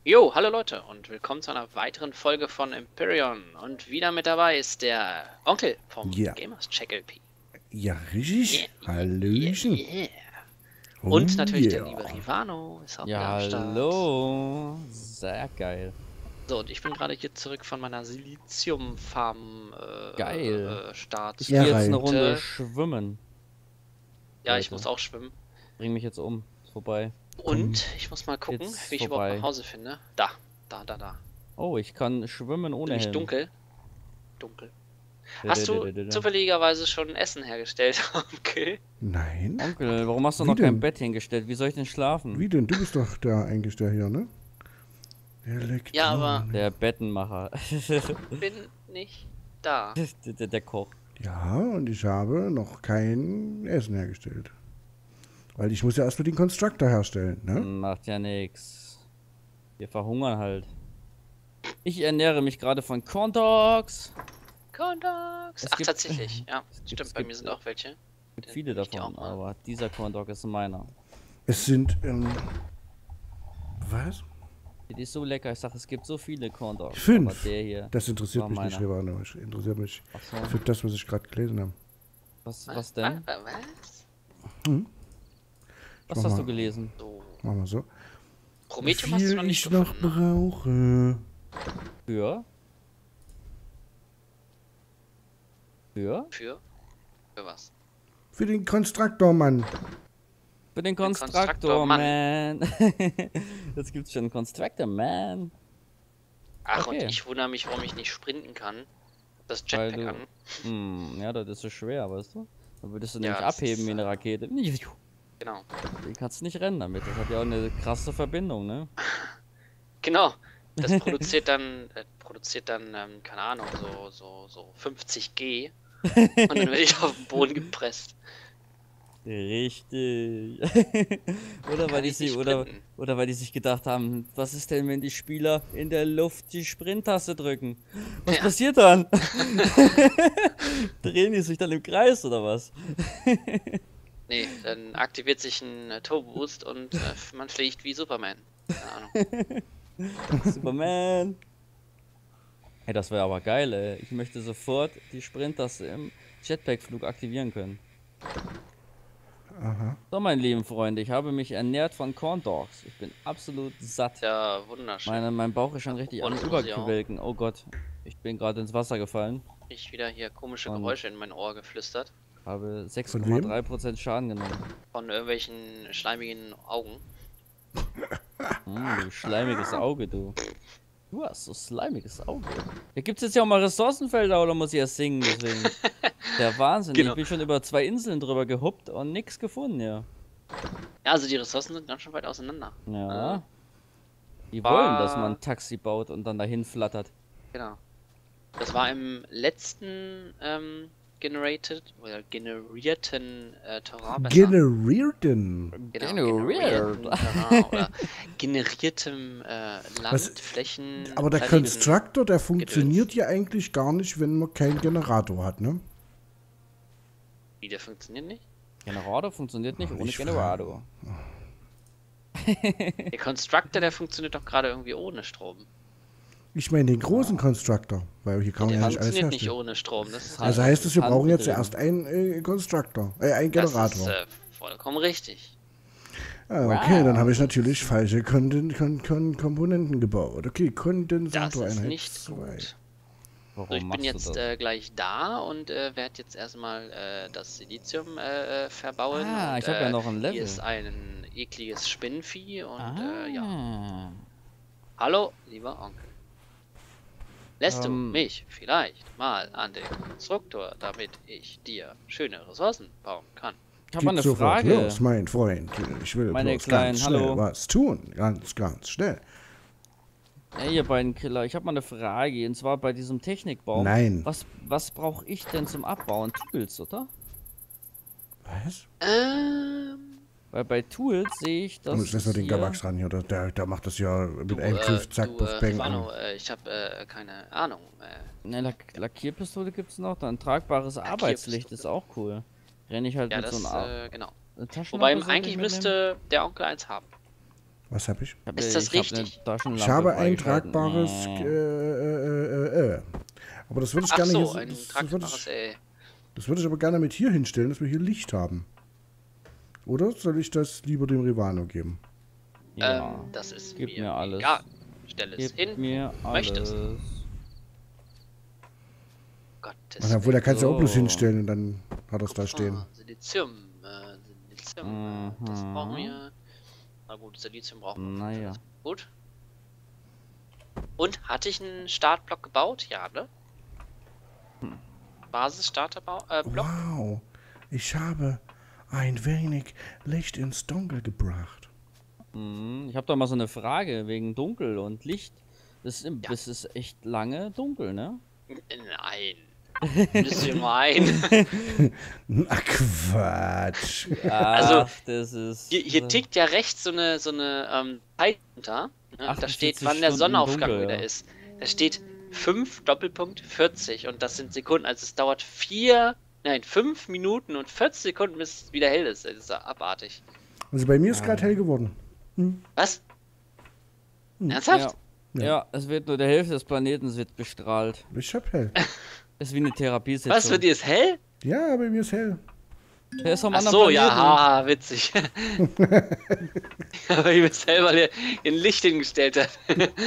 Jo, hallo Leute und willkommen zu einer weiteren Folge von Empyrion. Und wieder mit dabei ist der Onkel vom Ja, Gamers Check LP. ja, richtig. Yeah, yeah, Hallöchen. yeah. Oh Und natürlich der liebe yeah. Rivano ist auch wieder Ja, am Start. hallo. Sehr geil. So, und ich bin gerade hier zurück von meiner Silizium-Farm Geil. Start. Ich gehe jetzt eine rein. Runde schwimmen. Ja, ich Leute. muss auch schwimmen. Bring mich jetzt um. Ist vorbei. Und ich muss mal gucken, Jetzt wie ich überhaupt vorbei. nach Hause finde. Da. Oh, ich kann schwimmen ohne Nämlich Helm. dunkel. Hast du zufälligerweise schon Essen hergestellt, Onkel? Nein? Onkel, warum hast du Wie noch denn? kein Bett hingestellt? Wie soll ich denn schlafen? Wie denn? Du bist doch der eigentlich der hier, ne? Ja, aber Der Bettenmacher. bin nicht da. der Koch. Ja, und ich habe noch kein Essen hergestellt. Weil ich muss ja erstmal den Constructor herstellen, ne? Macht ja nix. Wir verhungern halt. Ich ernähre mich gerade von Corn Dogs. Corn Dogs. Es Ach, gibt- tatsächlich. Ja, es stimmt, gibt- bei mir sind auch welche. Es gibt Den viele nehm ich die davon, auch mal. aber dieser Corn Dog ist meiner. Es sind, was? Die ist so lecker, ich sag, es gibt so viele Corn Dogs. 5. Aber der hier. Das interessiert war mich nicht, meiner. Rivano. Das interessiert mich Ach so. für das, was ich gerade gelesen habe. Was denn? Was? Was mach hast mal. du gelesen? So. Machen wir so. Prometheum Wie hast du viel noch nicht ich noch gefunden, ne? brauche. Für? Für? Für was? Für den Constructor, Mann. Für den Constructor, Constructor, Man. Jetzt gibt's schon einen Constructor, Man. Ach, Okay. und ich wundere mich, warum ich nicht sprinten kann. Das Weil Jetpack an. Ja, das ist so schwer, weißt du? Dann würdest du Ja, nämlich das abheben ist, wie eine Rakete. Genau. Du kannst nicht rennen damit. Das hat ja auch eine krasse Verbindung, ne? Genau. Das produziert dann, keine Ahnung, so 50 G. Und dann werde ich auf den Boden gepresst. Richtig. oder, Kann weil die ich nicht sich, oder, sprinten. oder weil die sich gedacht haben, was ist denn, wenn die Spieler in der Luft die Sprint-Taste drücken? Was Ja. passiert dann? Drehen die sich dann im Kreis oder was? Nee, dann aktiviert sich ein Turbo-Boost und man fliegt wie Superman. Keine Ahnung. Superman. Hey, das wäre aber geil, ey. Ich möchte sofort die Sprint-Taste im Jetpack-Flug aktivieren können. Aha. So, meine lieben Freunde, ich habe mich ernährt von Corn Dogs. Ich bin absolut satt. Ja, wunderschön. Mein Bauch ist schon richtig am Und das muss ich auch. Überquilken. Oh Gott, ich bin gerade ins Wasser gefallen. Ich wieder hier komische Und- Geräusche in mein Ohr geflüstert. Habe wem? 6,3% Schaden genommen. Von irgendwelchen schleimigen Augen. Du schleimiges Auge, du. Du hast so schleimiges Auge. Da gibt's jetzt ja auch mal Ressourcenfelder, oder muss ich erst singen, deswegen. Der Wahnsinn. Genau. Ich bin schon über 2 Inseln drüber gehuppt und nix gefunden, ja. Ja, also die Ressourcen sind ganz schön weit auseinander. Ja. Die War- wollen, dass man ein Taxi baut und dann dahin flattert. Genau. Das war im letzten generierten Terrain besser. Generierten. Generierten Terrain oder generiertem Land, Was- Flächen. Aber der Planeten. Constructor, der funktioniert ja eigentlich gar nicht, wenn man keinen Generator hat, ne? Wie, der funktioniert nicht? Generator funktioniert nicht ohne ich Generator. Der Constructor, der funktioniert doch gerade irgendwie ohne Strom. Ich meine den großen Constructor, weil hier kann man Der ja nicht alles funktioniert nicht herstellen. ohne Strom. Das ist Also Ja, heißt es, wir brauchen jetzt handbetrieben. erst einen Constructor, einen das Generator. ist vollkommen richtig. Ah, okay, Wow. dann habe ich natürlich falsche Komponenten gebaut. Okay, Das Kondensator ist Einheit nicht 2. gut. Warum So, ich bin machst jetzt du das? gleich da und werde jetzt erstmal das Silizium verbauen. Ah, und, ich hab ja noch ein Level. Hier ist ein ekliges Spinnenvieh und ja. Ah. Hallo, lieber Onkel. Lässt du Ähm. mich vielleicht mal an den Konstruktor, damit ich dir schöne Ressourcen bauen kann? Ich habe mal eine Geht sofort Frage. los, mein Freund. Ich will Meine bloß Kleinen, ganz schnell hallo. was tun. Ganz schnell. Ey, ihr beiden Killer, ich habe mal eine Frage. Und zwar bei diesem Technikbaum. Nein. Was brauche ich denn zum Abbauen? Tools, oder? Was? Weil bei Tools sehe ich, Da dass muss erst mal den hier- Gabax ran hier. Der macht das ja mit einem Griff, zack, puff, bang. Ivano, ich habe keine Ahnung. Eine Lackierpistole gibt's noch, dann tragbares Arbeitslicht ist auch cool. Renne ich halt Ja, mit das, so einer genau. Taschenlampe. Wobei sollte ich eigentlich mitnehmen? müsste der Onkel eins haben. Was habe ich? Ist das richtig? Ich habe ein tragbares. Aber das würde ich Ach gerne so, hier. ein Das tragbares, ey. würde ich aber gerne mit hier hinstellen, dass wir hier Licht haben. Oder soll ich das lieber dem Rivano geben? Ja. Das ist Gib mir alles. egal. Stell es Gib hin. mir möchtest. alles. Gottes Obwohl, da kannst du auch bloß So. hinstellen und dann hat er es da Willen. stehen. Silizium. Silizium. Das Mhm. brauchen wir. Na gut, Silizium brauchen wir. Naja. Gut. Und hatte ich einen Startblock gebaut? Ja, ne? Basis-Starterblock? Wow, ich habe ein wenig Licht ins Dunkel gebracht. Ich habe da mal so eine Frage wegen Dunkel und Licht. Das ist echt lange dunkel, ne? Nein. Ein bisschen nur ein. Ach Quatsch. Also, das ist. Hier tickt ja rechts so eine Zeit unter. Ne? Da 48 steht, wann der Stunden Sonnenaufgang dunkel, wieder ja. ist. Da steht 5 Doppelpunkt 40 und das sind Sekunden. Also es dauert 5 Minuten und 40 Sekunden, bis es wieder hell ist. Das ist ja abartig. Also bei mir ist gerade hell geworden. Was? Ernsthaft? Ja, es wird nur der Hälfte des Planeten wird bestrahlt. Ich hab hell. Das ist wie eine Therapiesitzung. Was, für dir ist hell? Ja, bei mir ist hell. Der ist vom Ach anderen so, Planeten. ja, haha, witzig. Aber ich bin selber der in Licht hingestellt hat.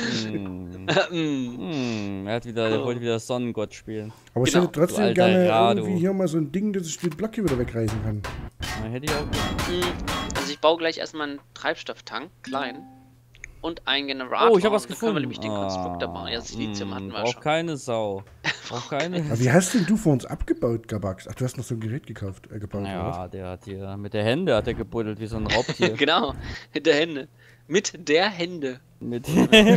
Der wollte wieder Sonnengott spielen. Aber ich Genau. hätte trotzdem Du alter gerne Rado. irgendwie hier mal so ein Ding, dass ich den Block hier wieder wegreißen kann. Na, hätte ich auch gerne. Also ich baue gleich erstmal einen Treibstofftank, klein. Und einen Generator. Oh, ich habe was und dann können wir gefunden. nämlich den Konstruktor bauen. Ja, Silizium hatten wir Braucht schon. keine Sau. Braucht keine. Aber wie hast denn du vor uns abgebaut, Gabax? Ach, du hast noch so ein Gerät gebaut, oder was? Ja, der hat hier mit der Hände hat er gebuddelt wie so ein Raubtier. Genau, mit der Hände. Mit der Hände. mit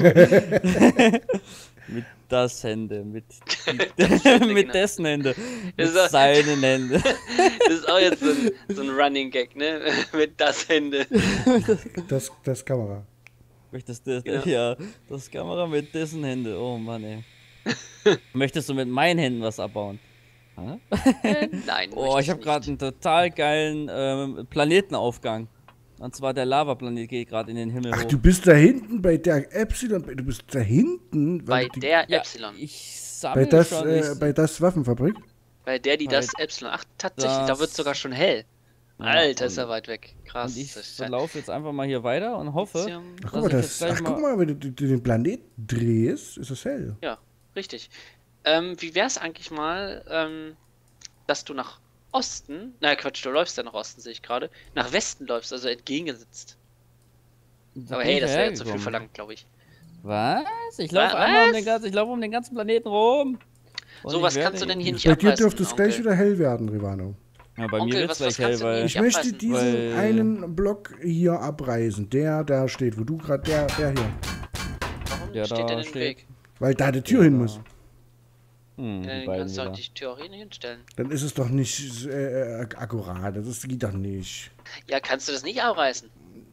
mit das Hände, mit Hände, mit genau. dessen Hände, mit ist auch- seinen Händen. Das ist auch jetzt so ein Running Gag, ne? Mit das Hände. Das Kamera. Möchtest du Genau. ja, das Kamera mit dessen Hände. Oh Mann, ey. Möchtest du mit meinen Händen was abbauen? Hä? Nein. Oh, ich habe gerade einen total geilen Planetenaufgang. Und zwar der Lavaplanet geht gerade in den Himmel Ach, hoch. du bist da hinten bei der Epsilon. Du bist da hinten. Bei die, der Ja, Epsilon. ich bei sammle das, schon. bei das Waffenfabrik. Bei der, die bei das Epsilon. Ach, tatsächlich, da das- wird sogar schon hell. Ja, Alter, ist und- er weit weg. Krass. Und ich das ist ja- laufe jetzt einfach mal hier weiter und hoffe, Silizium. Ach, dass guck mal, ich jetzt gleich guck mal, wenn du den Planet drehst, ist es hell. Ja, richtig. Wie wär's eigentlich mal, dass du nach Osten, na Quatsch, du läufst ja nach Osten, sehe ich gerade, nach Westen läufst, also entgegensitzt. Da Aber bin hey, ich das wäre jetzt zu viel hergekommen. verlangt, glaube ich. Was? Ich laufe Was? einmal ich laufe um den ganzen Planeten rum. Und So ich was werde- kannst du denn hier nicht Bei dir abreißen, dürfte es gleich Onkel? wieder hell werden, Rivano. Ja, bei Onkel, mir wird's was gleich hell, kannst du denn weil. Ich Ja, möchte abreißen, diesen weil- einen Block hier abreißen. Der steht, wo du gerade, der hier. Warum Der steht da der denn im steht. Weg? Weil da die Tür hin da. muss. Die Dann beiden kannst du wieder. auch die Tür auch hier nicht hinstellen. Dann ist es doch nicht akkurat. Das geht doch nicht. Ja, kannst du das nicht abreißen?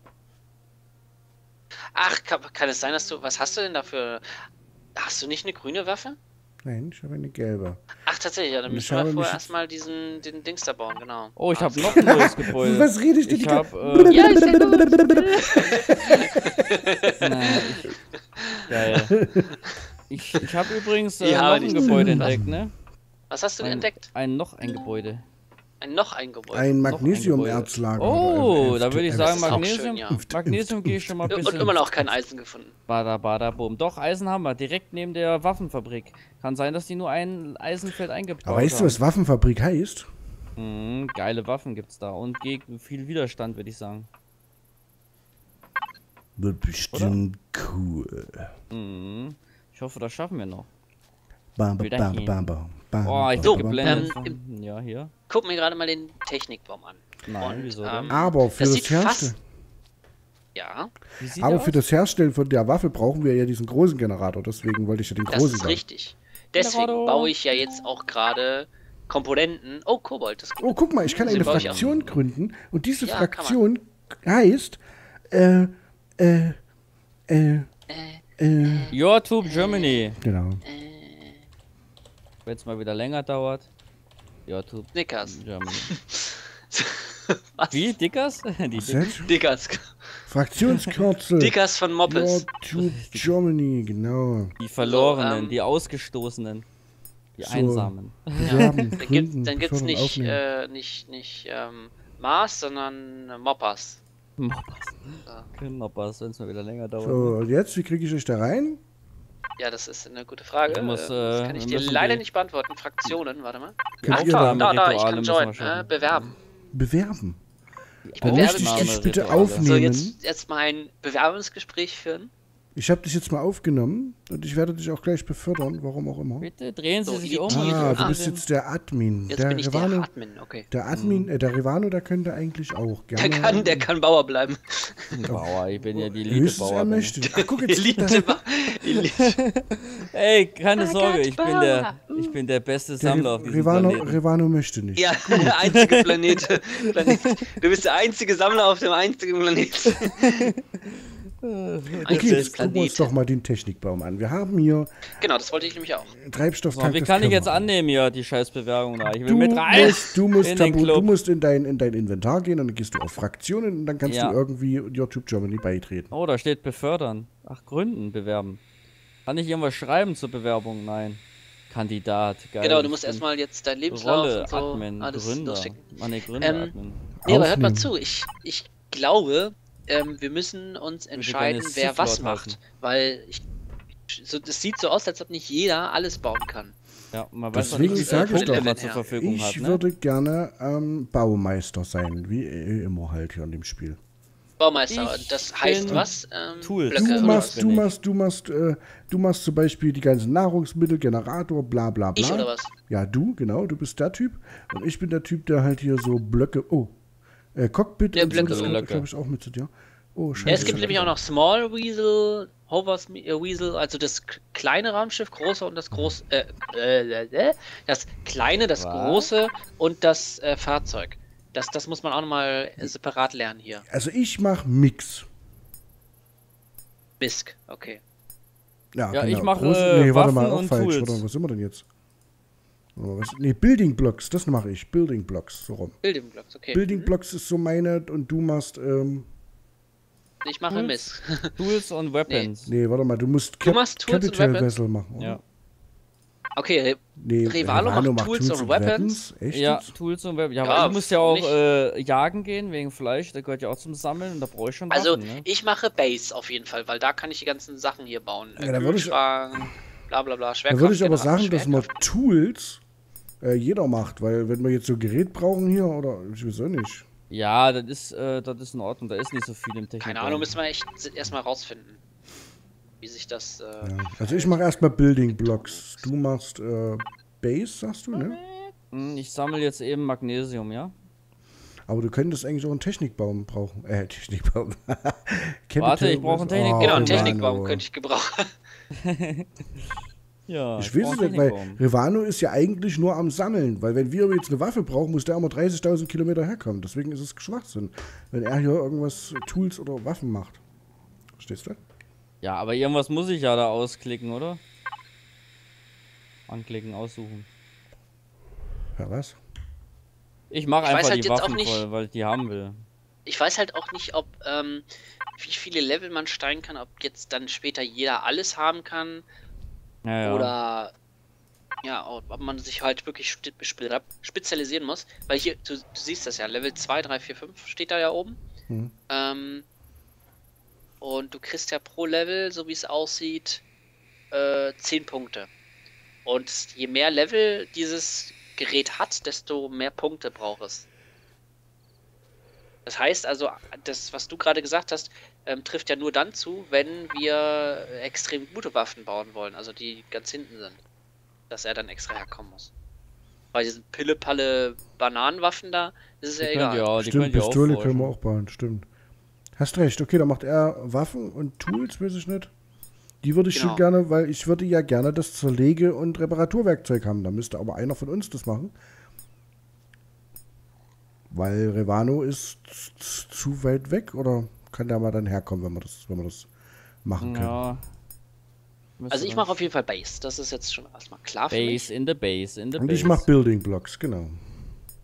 Ach, kann es sein, dass du. Was hast du denn dafür? Hast du nicht eine grüne Waffe? Nein, ich habe eine gelbe. Ach, tatsächlich, ja, dann Ich müssen wir habe mich vorher jetzt- erstmal den Dings da bauen, genau. Oh, ich Ah, habe noch ein neues Gebäude. Was rede ich denn? Ich habe. Ja, ist ja gut. Geil. Ich habe übrigens Ja, noch aber ein nicht Gebäude zu- was? entdeckt, ne? Was hast du denn entdeckt? Noch ein Gebäude. Noch ein Gebäude. Ein Noch ein Magnesiumerzahlager. Oh, da würde ich sagen, ist auch Magnesium. schön, ja. Magnesium gehe ich schon mal ein Und bisschen. immer noch kein Eisen gefunden. Bada, bada, boom. Doch, Eisen haben wir. Direkt neben der Waffenfabrik. Kann sein, dass die nur ein Eisenfeld eingebaut Aber weißt du, was Waffenfabrik heißt? Geile Waffen gibt's da. Und gegen viel Widerstand, würde ich sagen. Wird bestimmt cool. Ich hoffe, das schaffen wir noch. Bam, Will bam, dahin. bam, bam, bam, Oh, ich bam, bin bam, geblendet. bam. Ja, hier. Guck mir gerade mal den Technikbaum an. Nein, Und, wieso denn? Aber für Das das, sieht fast- Herstellen, Ja, Wie sieht aber der für aus? das Herstellen von der Waffe brauchen wir ja diesen großen Generator. Deswegen wollte ich ja den das großen ist bauen. richtig. Deswegen Generator. baue ich ja jetzt auch gerade Komponenten. Oh, Kobold, das ist gut. Oh, guck mal, ich kann Den eine baue ich auch. Fraktion gründen. Und diese Ja, kann Fraktion heißt YouTube Germany. genau. Wenn es mal wieder länger dauert. YouTube Snickers. Germany. Was? Wie? Dickers? Die Was Dick jetzt? Dickers. Fraktionskürzel. Dickers von Moppes. YouTube Germany, genau. Die Verlorenen, So, die Ausgestoßenen. Die so. Einsamen. Bewerben, Dann gründen, gibt's fördern, nicht, aufnehmen. nicht Mars, sondern Moppers. Knopper, wenn es mal wieder länger dauert. So, und jetzt, wie kriege ich euch da rein? Ja, das ist eine gute Frage. Du musst, Das kann ich wir dir müssen leider die- nicht beantworten. Fraktionen, warte mal. Könnt Ach, ihr da, da- da, ich Rituale kann müssen wir joinen. schaffen. Bewerben. Bewerben. Ich Dann bewerbe möchte ich mich dich jetzt. bitte Rituale. aufnehmen. So, jetzt mal ein Bewerbungsgespräch führen. Ich habe dich jetzt mal aufgenommen und ich werde dich auch gleich befördern, warum auch immer. Bitte drehen Sie So, sich die- um. die- und Ah, du öffnen bist Sie- jetzt der Admin. Jetzt der bin ich der Revano, Admin, okay. der Admin, der Revano, der könnte eigentlich auch gerne. Der kann Bauer bleiben. Bauer, ich bin ja die Höchstens er Elite-Bauer. möchte. Ach, guck jetzt. Elite, Elite. Ey, keine Sorge, Gott, ich bin der beste Der Sammler auf diesem Revano, Planeten. Revano möchte nicht. Ja, der einzige Planet. Du bist der einzige Sammler auf dem einzigen Planet. Okay, jetzt gucken wir uns doch mal den Technikbaum an. Wir haben hier Genau, das wollte ich nämlich auch. Treibstofftank. Wie das kann ich können jetzt wir. annehmen hier, die Scheißbewerbung da? Ich will Du mit rein! musst in den du Club. musst in dein Inventar gehen und dann gehst du auf Fraktionen und dann kannst Ja. du irgendwie YouTube Germany beitreten. Oh, da steht befördern. Ach, gründen, bewerben. Kann ich irgendwas schreiben zur Bewerbung? Nein. Kandidat, geil. Genau, du musst Ich bin erstmal jetzt deinen Lebenslauf Rolle, und so Admin, alles Gründer. losschicken. Meine Gründer, Admin. Nee, aber hört mal Aufnehmen. zu, ich glaube, wir müssen uns entscheiden, gerne wer was Sith-Lord macht. heißen. Weil es sieht so aus, als ob nicht jeder alles bauen kann. Ja, man weiß doch Deswegen nicht, wie sage viele ich Punkte doch, man zur Verfügung Ich hat, ne? würde gerne Baumeister sein, wie immer halt hier in dem Spiel. Baumeister, Ich das heißt bin was? Tools. Blöcke Du oder machst, was? du bin ich. machst, du machst zum Beispiel die ganzen Nahrungsmittel, Generator, bla bla bla. Ich oder was? Ja, du, genau, du bist der Typ. Und ich bin der Typ, der halt hier so Blöcke, Cockpit Ja, und Blöcke. so, das Blöcke. glaube ich auch mit zu dir. Oh, scheiße. Ja, es gibt nämlich auch noch Small Weasel, Hovers Weasel, also das kleine Raumschiff, große und das große, das kleine, das Was? große und das Fahrzeug. Das muss man auch nochmal separat lernen hier. Also ich mache Mix. Bisk, okay. Ja, Ja, genau. ich mach, Nee, warte mal, Waffen auch und falsch. Tools. Warte, was sind wir denn jetzt? Oh, nee, Building Blocks, das mache ich. Building Blocks, so rum. Building Blocks, okay. Building Blocks ist so meine und du machst, Ich mache Miss. Tools und Weapons. nee, warte mal, du musst Du machst Tools und Capital Weapons? Vessel machen, oder? Ja. Okay, Nee, Revalo macht Tools und Weapons? Echt? Ja, jetzt? Tools und Weapons. Ja, Ja, aber ich muss ja auch nicht. jagen gehen wegen Fleisch. Der gehört ja auch zum Sammeln und da brauche ich schon also Waffen, ne? ich mache Base auf jeden Fall, weil da kann ich die ganzen Sachen hier bauen. Ja, da würde ich- Kühlschrank, bla bla bla, Da Schwerkraft. würde ich aber Generator, sagen, dass man Schwerkraft. Tools jeder macht, weil wenn wir jetzt so ein Gerät brauchen hier, oder ich weiß auch nicht. Ja, das ist in Ordnung. Da ist nicht so viel im Technik. Keine Ahnung, müssen wir echt erstmal rausfinden, wie sich das. Ja. Also ich mache erstmal Building Blocks. Du machst Base, sagst du, ne? Ich sammle jetzt eben Magnesium, ja? Aber du könntest eigentlich auch einen Technikbaum brauchen. Technikbaum. Capital Warte, ich brauche einen Vessel. Technikbaum. Genau, einen Oh, Technikbaum Mano. könnte ich gebrauchen. Ja, Ich brauch weiß es einen nicht, weil Technikbaum. Revano ist ja eigentlich nur am Sammeln. Weil wenn wir jetzt eine Waffe brauchen, muss der immer 30.000 Kilometer herkommen. Deswegen ist es Schwachsinn, wenn er hier irgendwas Tools oder Waffen macht. Verstehst du? Ja, aber irgendwas muss ich ja da ausklicken, oder? Anklicken, aussuchen. Ja, was? Ich mache Ich weiß einfach halt die jetzt auch Waffen nicht- voll, weil ich die haben will. Ich weiß halt auch nicht, ob wie viele Level man steigen kann, ob jetzt dann später jeder alles haben kann Ja, ja. oder ja, ob man sich halt wirklich spezialisieren muss. Weil hier, du siehst das ja, Level 2, 3, 4, 5 steht da ja oben. Mhm. Und du kriegst ja pro Level, so wie es aussieht, 10 Punkte. Und je mehr Level dieses Gerät hat, desto mehr Punkte braucht es. Das heißt also, das, was du gerade gesagt hast, trifft ja nur dann zu, wenn wir extrem gute Waffen bauen wollen, also die ganz hinten sind. Dass er dann extra herkommen muss. Bei diesen Pille-Palle Bananenwaffen da, ist es ja Die könnt egal. ihr auch, die Stimmt, könnt ihr auch Pistole forschen. können wir auch bauen, stimmt. Hast recht, okay, dann macht er Waffen und Tools, weiß ich nicht. Die würde ich Genau. schon gerne, weil ich würde ja gerne das Zerlege- und Reparaturwerkzeug haben. Da müsste aber einer von uns das machen. Weil Revano ist zu weit weg, oder kann der mal dann herkommen, wenn wir das machen können? Ja. Also ich mache auf jeden Fall Base, das ist jetzt schon erstmal klar für Base mich. in the Base, in the Und Base. ich mache Building Blocks, genau.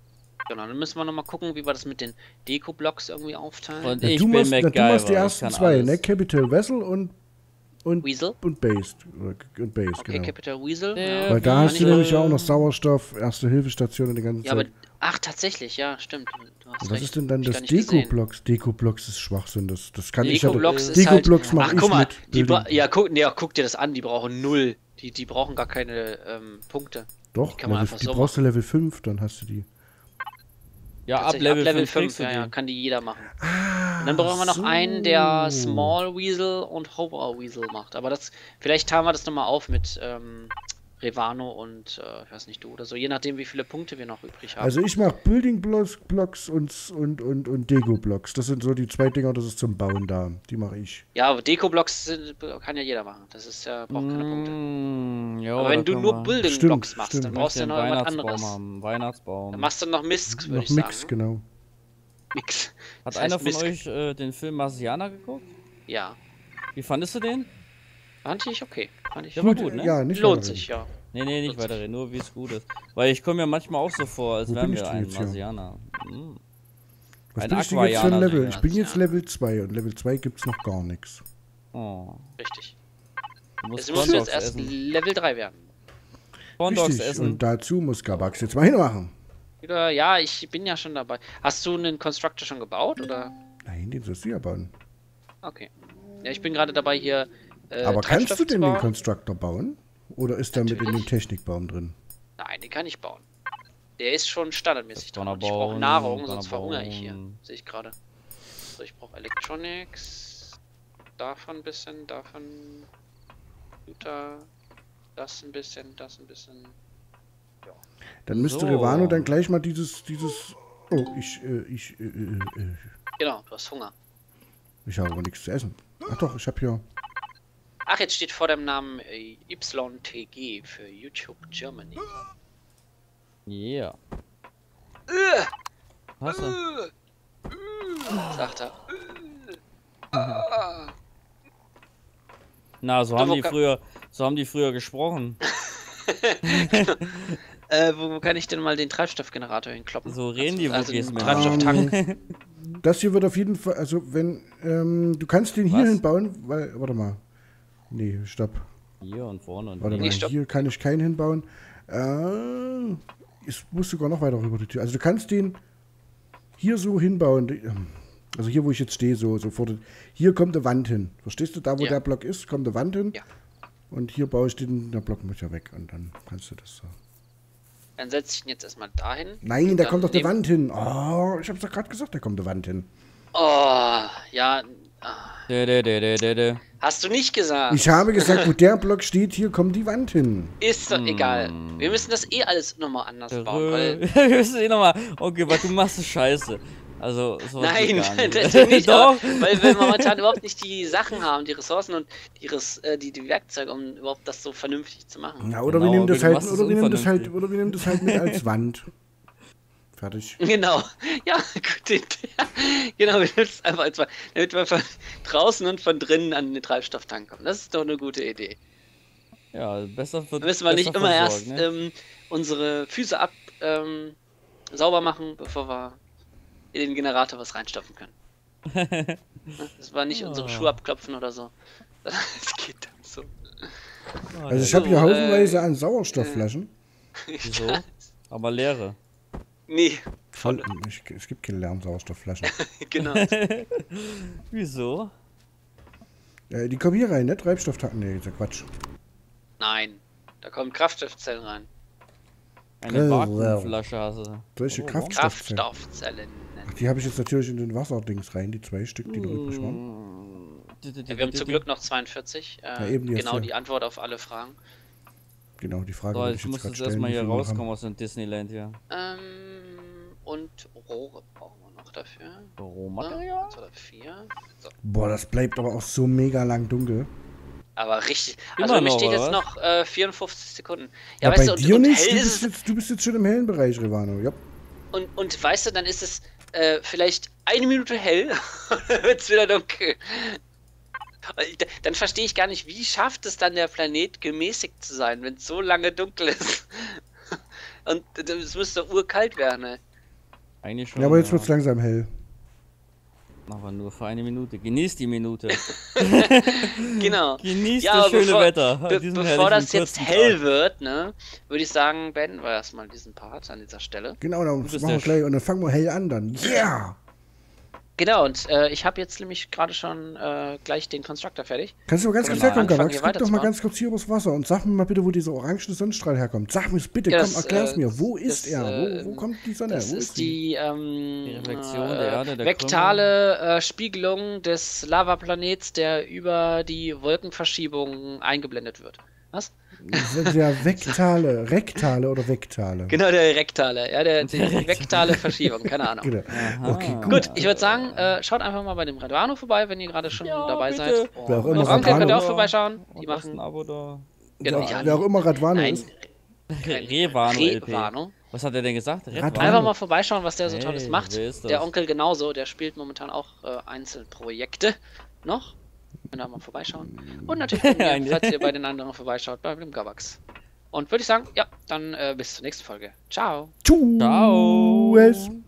Genau, dann müssen wir nochmal gucken, wie wir das mit den Deko-Blocks irgendwie aufteilen. Und Ja, ich du bin machst MacGyver, die ich ersten kann zwei, alles. ne? Capital Vessel und Weasel? Based. Und Based, Okay, genau. Capital Weasel. Der Ja. Weil da Wie hast du soll- nämlich auch noch Sauerstoff, Erste-Hilfestation und die ganze Ja, aber. Zeit. Ach, tatsächlich, ja, stimmt. Du hast Und was recht. ist denn dann Hab ich das gar nicht gesehen. Deco-Blocks? Deco-Blocks ist Schwachsinn, das kann ich hatte. Deco-Blocks ist halt. Deco-Blocks Ach, mache ich guck mal, mit. guck dir das an, die brauchen 0. Die brauchen gar keine Punkte. Doch, kann man Level, einfach die so brauchst du Level 5, dann hast du die. Ja, ab Tatsächlich, Level 5 kriegst du ja, die. kann die jeder machen. Ah, Und dann brauchen wir noch so. einen, der Small Weasel und Hover Weasel macht. Aber das, vielleicht teilen wir das nochmal auf mit Revano und, ich weiß nicht, du oder so. Je nachdem, wie viele Punkte wir noch übrig haben. Also ich mache Building Blocks und Deco-Blocks. Das sind so die zwei Dinger, das ist zum Bauen da. Die mache ich. Ja, aber Deko-Blocks kann ja jeder machen. Das ist ja, braucht keine Punkte. Jo, Aber wenn du nur Building-Blocks Stimmt, machst, stimmt. dann Ich brauchst du ja möchte noch einen was Weihnachtsbaum anderes. haben. Weihnachtsbaum. Dann machst du noch Mist, würde Noch ich Mix, sagen. genau. Mix. Hat Das einer heißt von Mist. euch den Film Marciana geguckt? Ja. Wie fandest du den? Fand ich okay. Fand ich Der war gut, ne? Ja, nicht Lohnt weiterreden. sich, ja. Nee, nicht Lohnt sich. weiterreden, nur wie es gut ist. Weil ich komme mir manchmal auch so vor, als Wo wären bin ich wir denn ein jetzt hier? Marcianer. Hm. Was Ein bin ich denn jetzt für ein Aquarianer Level? sind Ich wir bin jetzt, jetzt ja. Level 2 und Level 2 gibt's noch gar nichts. Oh. Richtig. Du musst Jetzt musst du jetzt Corndogs erst essen. Level 3 werden. Corndogs Richtig, essen. und dazu muss Gabax jetzt mal hinmachen. Oder, ja, ich bin ja schon dabei. Hast du einen Constructor schon gebaut, oder? Nein, den sollst du ja bauen. Okay. Ja, ich bin gerade dabei hier. Aber kannst Treibstoff du zu denn den bauen. Constructor bauen? Oder ist der mit in dem Natürlich. Technikbaum drin? Nein, den kann ich bauen. Der ist schon standardmäßig Das drin. kann er Und ich brauche bauen, Nahrung, kann sonst er verhungere ich hier. bauen. Sehe ich gerade. So, ich brauche Electronics. Davon ein bisschen, davon. Computer. Das ein bisschen, das ein bisschen. Dann müsste So. Revano dann gleich mal dieses... Oh, Genau, du hast Hunger. ich habe aber nichts zu essen. Ach doch, ich habe hier... Ach, jetzt steht vor dem Namen YTG für YouTube Germany. Yeah. Hast du? Sagt er. Na, so Du, haben wo die kann- früher gesprochen. Wo kann ich denn mal den Treibstoffgenerator hinkloppen? So reden die also Wookies den mit. Treibstofftank. Das hier wird auf jeden Fall... Also, wenn... du kannst den hier Was? hinbauen, weil... Warte mal. Nee, stopp. Hier und vorne und Warte Nee, mal, stopp. hier kann ich keinen hinbauen. Ich muss sogar noch weiter rüber die Tür. Also du kannst den hier so hinbauen. Also hier, wo ich jetzt stehe, so vor der... Hier kommt eine Wand hin. Verstehst du? Da, wo Ja. der Block ist, kommt eine Wand hin. Ja. Und hier baue ich den... Der Block muss ja weg. Und dann kannst du das so... Dann setze ich ihn jetzt erstmal dahin. Nein, da Dann kommt doch eine nehm- Wand hin. Oh, ich hab's doch gerade gesagt, da kommt eine Wand hin. Oh, ja. Dä. Hast du nicht gesagt. Ich habe gesagt, wo der Block steht, hier kommt die Wand hin. Ist doch egal. Wir müssen das eh alles nochmal anders bauen, weil. Wir müssen eh nochmal. Okay, weil du machst es scheiße. Also, sowas Nein, geht gar nicht. das nicht, Doch. aber, weil wir momentan überhaupt nicht die Sachen haben, die Ressourcen und die Werkzeuge, um überhaupt das so vernünftig zu machen. Ja, oder Genau, wir nehmen das du halt, machst es oder wir nehmen das halt, unvernünftig. oder wir nehmen das halt mit als Wand. Fertig. Genau. Ja, gut. Genau, wir nutzen es einfach als mal, damit wir von draußen und von drinnen an den Treibstofftank kommen. Das ist doch eine gute Idee. Ja, besser wird. Da müssen wir nicht immer erst unsere Füße sauber machen, bevor wir in den Generator was reinstopfen können. Das war nicht unsere Schuhe abklopfen oder so. Das geht dann so. Also ich habe hier So, haufenweise an Sauerstoffflaschen. Wieso? Aber leere. Nee, Voll, es gibt keine leeren Sauerstoffflaschen. genau. Wieso? Die kommen hier rein, ne? Treibstofftanken. Nee, ist ja Quatsch. Nein, da kommen Kraftstoffzellen rein. Eine Vakuumflasche hast du. Solche Oh, Kraftstoffzellen. Kraftstoffzellen. Ach, die habe ich jetzt natürlich in den Wasserdings rein, die 2 Stück, die da übrig waren. Ja, wir haben zum Glück noch 42. eben die genau hast du. die Antwort auf alle Fragen. Genau, die Frage So, wollte jetzt ich jetzt muss gerade jetzt stellen. erstmal wie hier viel wir noch rauskommen haben. aus dem Disneyland hier. Und Rohre brauchen wir noch dafür. Rohmaterial? 1 oder 4. So. Boah, das bleibt aber auch so mega lang dunkel. Aber richtig. Immer Also bei mir noch, steht oder jetzt was? noch 54 Sekunden. Ja, Ja, weißt bei du, dir und nicht, hell ist es, du bist jetzt schon im hellen Bereich, Revano. Ja. und weißt du, dann ist es vielleicht 1 Minute hell und dann wird es wieder dunkel. Dann verstehe ich gar nicht, wie schafft es dann der Planet gemäßigt zu sein, wenn es so lange dunkel ist. Und es müsste urkalt werden, ne? Eigentlich schon. Ja, aber jetzt wird's langsam hell. Aber nur für eine Minute. Genießt die Minute. Genau. Genießt Ja, das aber schöne Wetter. an diesem bevor das herrlichen, jetzt kurzen hell Tag. wird, ne, würde ich sagen, beenden wir erstmal diesen Part an dieser Stelle. Genau, dann bist machen wir der gleich und dann fangen wir hell an dann. Yeah! Genau, und ich habe jetzt nämlich gerade schon gleich den Constructor fertig. Kannst du mal ganz Können kurz wir mal herkommen, anfangen, Gabax? hier Guck doch mal weiterzubauen? ganz kurz hier übers Wasser und sag mir mal bitte, wo dieser orange Sonnenstrahl herkommt. Sag mir's bitte, Ja, komm, das, erklär's mir. Wo das, ist er? Wo kommt die Sonne? Das Wo ist sie? die Reflexion der Erde, der vektale Spiegelung des Lavaplanets, der über die Wolkenverschiebung eingeblendet wird. Was? Der rektale oder vektale? Genau, der rektale, ja, die vektale Verschiebung, keine Ahnung. Genau. Okay, gut. Gut, ich würde sagen, schaut einfach mal bei dem Radvano vorbei, wenn ihr gerade schon Ja, dabei bitte. seid. Wer auch Und immer Onkel könnt ihr Radvano, auch vorbeischauen. Die Und lasst machen ein Abo da. genau, wer auch immer Radvano Nein, ist. Revano LP. Revano. Was hat er denn gesagt? Radvano. Einfach mal vorbeischauen, was der so Hey, Tolles macht. wer ist das? Der Onkel genauso, der spielt momentan auch Einzelprojekte noch. Könnt ihr mal vorbeischauen. Und natürlich, falls ihr bei den anderen vorbeischaut, bei dem Gabax. Und würde ich sagen, ja, dann bis zur nächsten Folge. Ciao. Ciao. Tschüss.